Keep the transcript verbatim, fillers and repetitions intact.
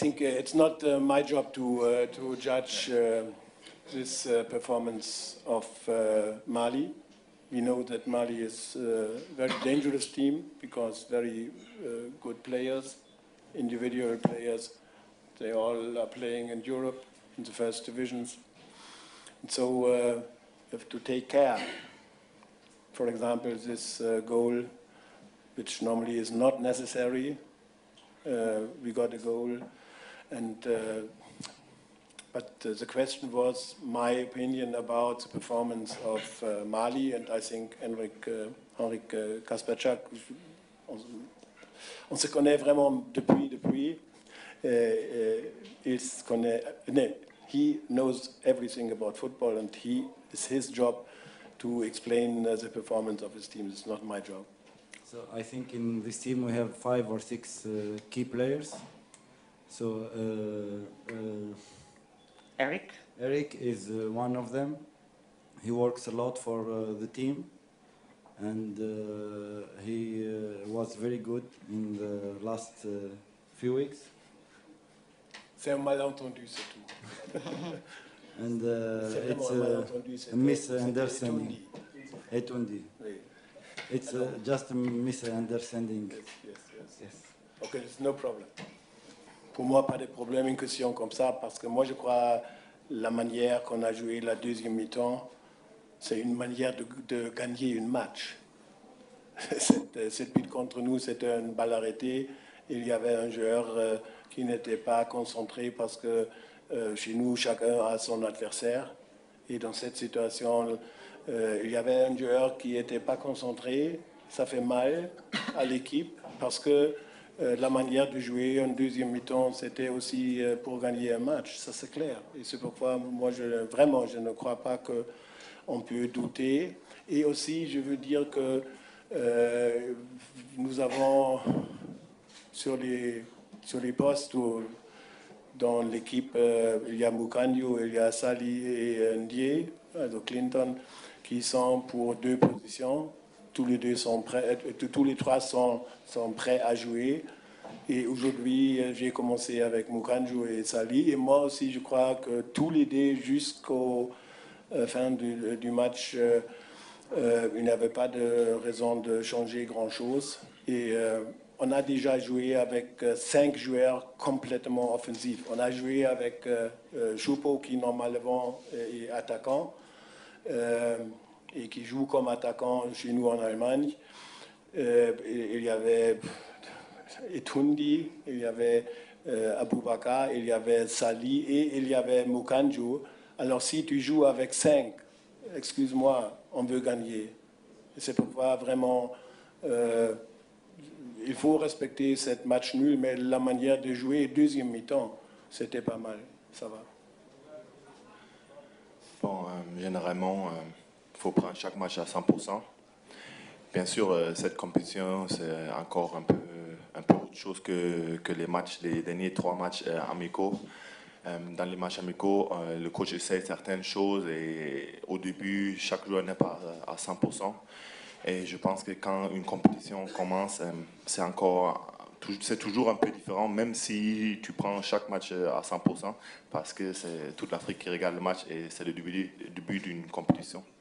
think uh, it's not uh, my job to uh, to judge uh, this uh, performance of uh, Mali. We know that Mali is a very dangerous team because very uh, good players, individual players. They all are playing in Europe in the first divisions. And so uh, you have to take care. For example, this uh, goal, which normally is not necessary, uh, we got a goal. And, uh, but uh, the question was my opinion about the performance of uh, Mali, and I think Henrik, uh, Henrik uh, Kasperczak, on, on se connaît vraiment depuis, depuis. Uh, uh, il se connaît, no, he knows everything about football, and he, it's his job to explain uh, the performance of his team. It's not my job. So I think in this team we have five or six uh, key players. So uh, uh, Eric? Eric is uh, one of them. He works a lot for uh, the team, and uh, he uh, was very good in the last uh, few weeks. C'est un malentendu, c'est tout. And uh, it's uh, a misunderstanding. Etundi. Oui. It's uh, just a misunderstanding. Yes, yes, yes. yes. Okay, it's no problem. Pour moi, pas de problème, une question comme ça, parce que moi, je crois la manière qu'on a joué la deuxième mi-temps, c'est une manière de, de gagner un match. cette, cette but contre nous, c'était une balle arrêtée. Il y avait un joueur euh, qui n'était pas concentré parce que euh, chez nous, chacun a son adversaire. Et dans cette situation, euh, il y avait un joueur qui n'était pas concentré. Ça fait mal à l'équipe parce que Euh, la manière de jouer en deuxième mi-temps, c'était aussi euh, pour gagner un match, ça c'est clair. Et c'est pourquoi moi, je, vraiment, je ne crois pas qu'on peut douter. Et aussi, je veux dire que euh, nous avons sur les, sur les postes où, dans l'équipe, euh, il y a Mukanyo, il y a Sali et Ndié, de Clinton, qui sont pour deux positions. Tous les deux sont prêts, tous les trois sont, sont prêts à jouer. Et aujourd'hui, j'ai commencé avec Mukanjo et Sali. Et moi aussi, je crois que tous les deux, jusqu'au euh, fin du, du match, euh, euh, il n'y avait pas de raison de changer grand-chose. Et euh, on a déjà joué avec euh, cinq joueurs complètement offensifs. On a joué avec euh, euh, Choupo, qui normalement est attaquant. Euh, et qui joue comme attaquant chez nous en Allemagne. Euh, il y avait Etundi, il y avait euh, Aboubakar, il y avait Sali et il y avait Mukanjo. Alors si tu joues avec cinq, excuse-moi, on veut gagner. C'est pourquoi vraiment, euh, il faut respecter cette match nul, mais la manière de jouer deuxième mi-temps, c'était pas mal, ça va. Bon, euh, généralement, il euh, faut prendre chaque match à cent pour cent. Bien sûr, euh, cette compétition, c'est encore un peu, un peu autre chose que, que les matchs, les derniers trois matchs euh, amicaux. Euh, dans les matchs amicaux, euh, le coach essaie certaines choses et au début, chaque joueur n'est pas à cent pour cent. Et je pense que quand une compétition commence, euh, c'est encore... c'est toujours un peu différent, même si tu prends chaque match à cent pour cent, parce que c'est toute l'Afrique qui regarde le match et c'est le début, le début d'une compétition.